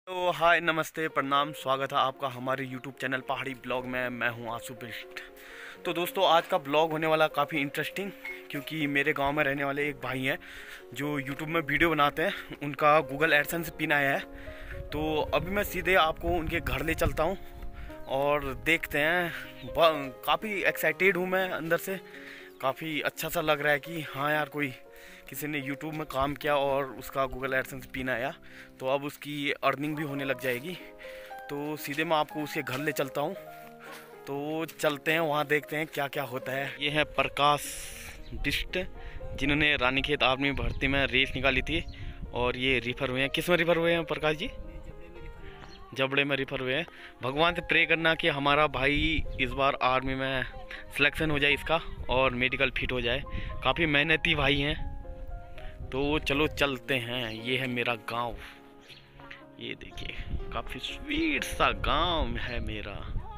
तो हाय नमस्ते प्रणाम, स्वागत है आपका हमारे यूट्यूब चैनल पहाड़ी ब्लॉग में। मैं हूं आशु बिष्ट। तो दोस्तों आज का ब्लॉग होने वाला काफ़ी इंटरेस्टिंग, क्योंकि मेरे गांव में रहने वाले एक भाई हैं जो यूट्यूब में वीडियो बनाते हैं। उनका गूगल एडसेंस पिन आया है, तो अभी मैं सीधे आपको उनके घर ले चलता हूँ और देखते हैं। काफ़ी एक्साइटेड हूँ मैं अंदर से, काफ़ी अच्छा सा लग रहा है कि हाँ यार, कोई किसी ने YouTube में काम किया और उसका गूगल एडसेंस पिन आया, तो अब उसकी अर्निंग भी होने लग जाएगी। तो सीधे मैं आपको उसके घर ले चलता हूँ। तो चलते हैं, वहाँ देखते हैं क्या क्या होता है। ये है प्रकाश बिष्ट, जिन्होंने रानीखेत आर्मी भर्ती में रेस निकाली थी और ये रिफर हुए हैं। किस में रिफर हुए हैं प्रकाश जी? जबड़े में रिफर हुए हैं। भगवान से प्रे करना कि हमारा भाई इस बार आर्मी में सिलेक्शन हो जाए इसका और मेडिकल फिट हो जाए। काफ़ी मेहनती भाई हैं। तो चलो चलते हैं। ये है मेरा गांव, ये देखिए काफ़ी स्वीट सा गांव है मेरा।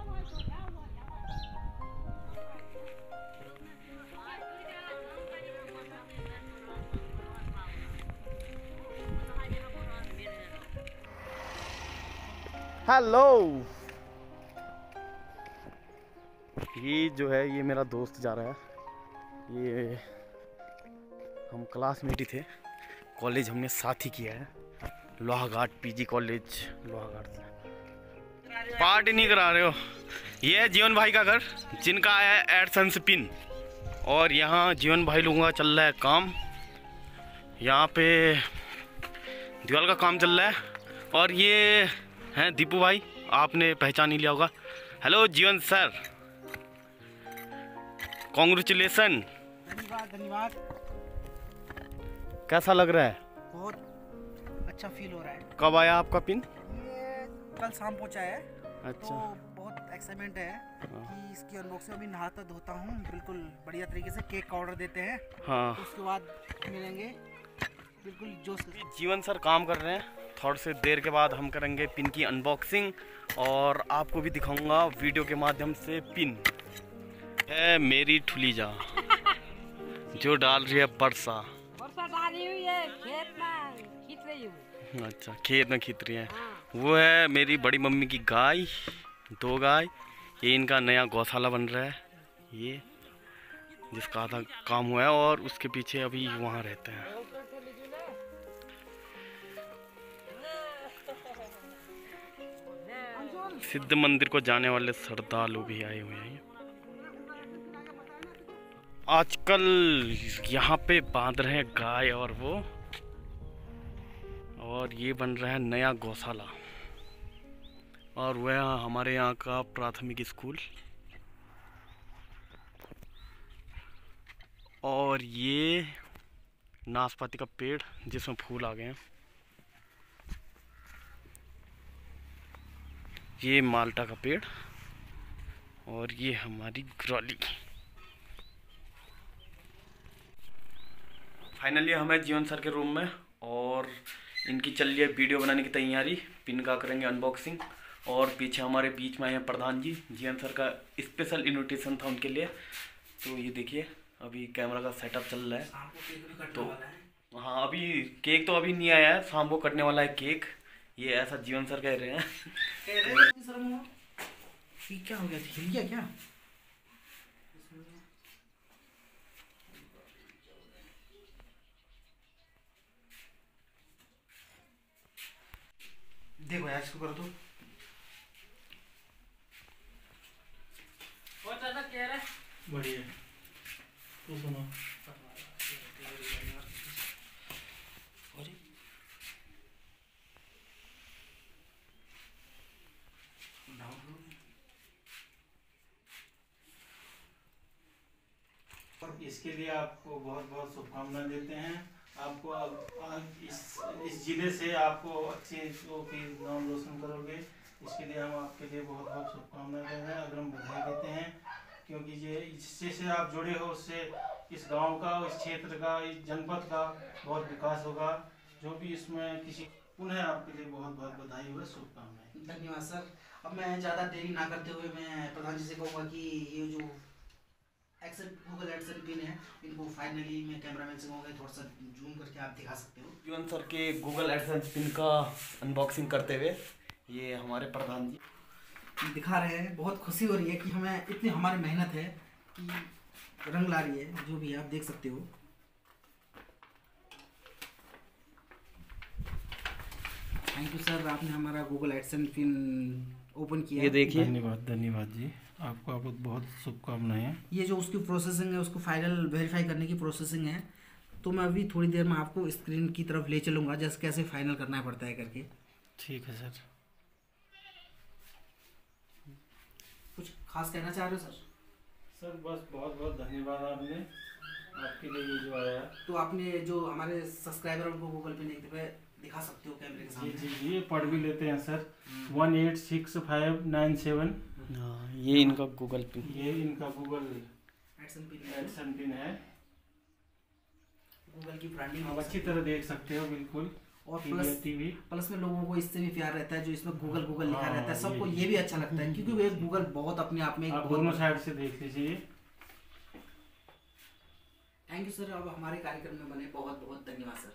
हेलो, ये जो है ये मेरा दोस्त जा रहा है। ये हम क्लासमेट ही थे, कॉलेज हमने साथ ही किया है, लोहाघाट पीजी कॉलेज लोहाघाट से। पार्टी नहीं करा रहे हो? ये है जीवन भाई का घर, जिनका है एडसेंस पिन। और यहाँ जीवन भाई लोगों का चल रहा है काम, यहाँ पे दीवार का काम चल रहा है। और ये हैं दीपू भाई, आपने पहचान ही लिया होगा। हेलो जीवन सर, कॉन्ग्रेचुलेसन। धन्यवाद धन्यवाद। कैसा लग रहा है? बहुत अच्छा फील हो रहा है। कब आया आपका पिन? ये कल शाम पहुंचा है। अच्छा। तो बहुत एक्साइटमेंट है कि इसकी अनबॉक्सिंग अभी नहाता धोता हूँ, बिल्कुल बढ़िया तरीके से। केक का ऑर्डर देते हैं, हाँ, तो उसके बाद मिलेंगे बिल्कुल जोश के साथ। जीवन सर काम कर रहे हैं। थोड़ी सी देर के बाद हम करेंगे पिन की अनबॉक्सिंग और आपको भी दिखाऊंगा वीडियो के माध्यम से। पिन है मेरी ठुलीजा जो डाल रही है वर्षा डाली हुई है, खेत में खींच रही हूँ। अच्छा, खेत में खींच रही है। हाँ। वो है मेरी बड़ी मम्मी की गाय, 2 गाय। ये इनका नया गौशाला बन रहा है, ये जिसका आधा काम हुआ है। और उसके पीछे अभी वहाँ रहते हैं। सिद्ध मंदिर को जाने वाले श्रद्धालु भी आए हुए हैं। आजकल यहाँ पे बांध रहे हैं गाय और वो, और ये बन रहा है नया गौशाला। और वह हमारे यहाँ का प्राथमिक स्कूल। और ये नाशपाती का पेड़ जिसमें फूल आ गए हैं। ये माल्टा का पेड़। और ये हमारी ग्राली। फाइनली हमें जीवन सर के रूम में, और इनकी चल रही है वीडियो बनाने की तैयारी। पिन का करेंगे अनबॉक्सिंग। और पीछे हमारे बीच में हैं प्रधान जी। जीवन सर का स्पेशल इन्विटेशन था उनके लिए। तो ये देखिए अभी कैमरा का सेटअप चल रहा है। तो हाँ, अभी केक तो अभी नहीं आया है, शाम को कटने वाला है केक। ये ऐसा जीवन सर कह रहे हैं। क्या हो गया, हिल गया क्या? देखो यार, इसको कर दो। बढ़िया। तो सुनो, इसके लिए आपको बहुत बहुत शुभकामनाएं देते हैं। आपको इस जिले से आपको अच्छे नाम रोशन करोगे, इसके लिए हम आपके लिए बहुत बहुत शुभकामनाएं देते हैं, अग्रिम बधाई देते हैं। क्योंकि ये इससे से आप जुड़े हो, उससे इस गांव का, इस क्षेत्र का, इस जनपद का बहुत विकास होगा। जो भी इसमें किसी पुनः आपके लिए बहुत बहुत बधाई हो, शुभकामनाएं। धन्यवाद सर। अब मैं ज़्यादा देरी ना करते हुए मैं प्रधान जी से कहूँगा कि ये जो गूगल एडसन पिन है। इनको फाइनली मैं कैमरामैन से कहूँगा थोड़ा सा जूम करके आप दिखा सकते हो। जीवन सर के गूगल एडसेंस पिन का अनबॉक्सिंग करते हुए ये हमारे प्रधान जी दिखा रहे हैं। बहुत खुशी हो रही है कि हमें इतनी हमारी मेहनत है कि रंग ला रही है। जो भी आप देख सकते हो। थैंक यू सर, आपने हमारा गूगल एडसेंस पिन ओपन किया। ये देखिए, धन्यवाद जी, आपको बहुत शुभकामनाएं। ये जो उसकी प्रोसेसिंग है, उसको फाइनल वेरीफाई करने की प्रोसेसिंग है। तो मैं अभी थोड़ी देर में आपको स्क्रीन की तरफ ले चलूँगा, जैसे कैसे फाइनल करना पड़ता है करके। ठीक है सर। कुछ खास कहना चाह रहे हो सर? सर बस बहुत बहुत धन्यवाद आपने, आपके लिए ये जो आया। तो आपने जो हमारे सब्सक्राइबर उनको गूगल पे नहीं थे, दिखा सकते हो कैमरे के सामने। जी जी, ये पढ़ भी लेते हैं सर। 186597। हाँ, ये इनका गूगल पिन, ये इनका गूगल एडसन पिन है। गूगल की ब्रांडिंग आप अच्छी तरह देख सकते हो बिल्कुल। और टीवी प्लस में लोगों को इससे भी प्यार रहता है जो इसमें गूगल लिखा रहता है। सबको ये भी अच्छा लगता है क्योंकि वो गूगल बहुत अपने आप में आप दोनों साइड से देख लीजिए। थैंक यू सर, अब हमारे कार्यक्रम में बने। बहुत बहुत धन्यवाद सर।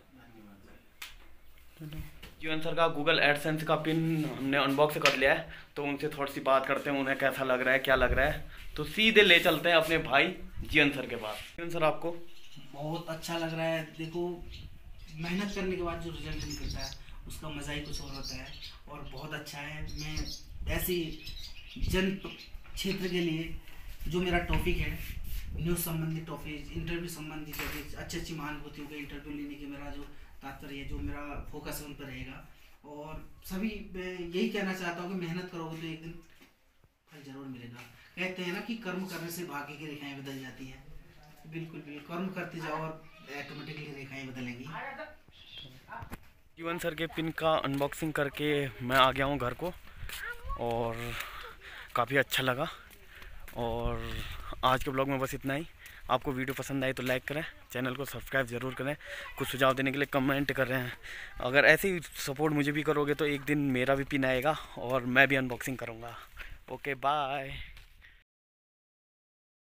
जीवन सर का गूगल एडसेंस का पिन हमने अनबॉक्स कर लिया है, तो उनसे थोड़ी सी बात करते हैं, उन्हें कैसा लग रहा है, क्या लग रहा है। तो सीधे ले चलते हैं अपने भाई जीवन सर के पास। जीवन सर, आपको बहुत अच्छा लग रहा है। देखो, मेहनत करने के बाद जो रिजल्ट निकलता है उसका मज़ा ही कुछ और होता है और बहुत अच्छा है। मैं ऐसी जन क्षेत्र के लिए जो मेरा टॉपिक है, न्यूज़ संबंधी टॉपिक, इंटरव्यू संबंधी टॉपिक, अच्छी महानुभूतियों के इंटरव्यू लेने के मेरा जो तात्पर्य है, जो मेरा फोकस है उन पर रहेगा। और सभी मैं यही कहना चाहता हूँ कि मेहनत करोगे तो एक दिन फल जरूर मिलेगा। कहते हैं ना कि कर्म करने से भाग्य की रेखाएं बदल जाती हैं। बिल्कुल कर्म करते जाओ और ऑटोमेटिकली रेखाएं बदलेंगी। जीवन सर के पिन का अनबॉक्सिंग करके मैं आ गया हूँ घर को और काफ़ी अच्छा लगा। और आज के ब्लॉग में बस इतना ही। आपको वीडियो पसंद आई तो लाइक करें, चैनल को सब्सक्राइब ज़रूर करें। कुछ सुझाव देने के लिए कमेंट कर रहे हैं। अगर ऐसे ही सपोर्ट मुझे भी करोगे तो एक दिन मेरा भी पिन आएगा और मैं भी अनबॉक्सिंग करूँगा। Okay, bye.